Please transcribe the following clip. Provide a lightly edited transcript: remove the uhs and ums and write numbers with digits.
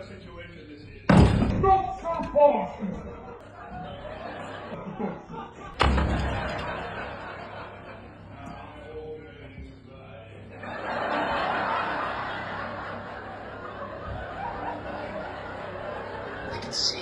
a situation this is. Not so fast! I can see